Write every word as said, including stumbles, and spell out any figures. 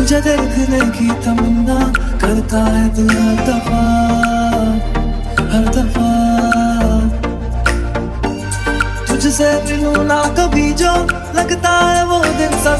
तुझे देखने की तमन्ना करता है दिल हर दफा, हर दफा। तुझसे मिलूं ना कभी जो लगता है वो दिन सब